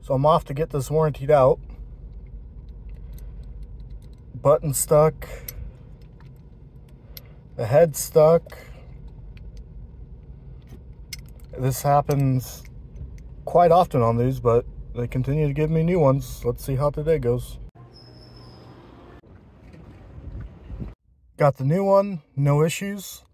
So I'm off to get this warrantied out. Button stuck. The head stuck. This happens quite often on these, but they continue to give me new ones. Let's see how today goes. Got the new one, no issues.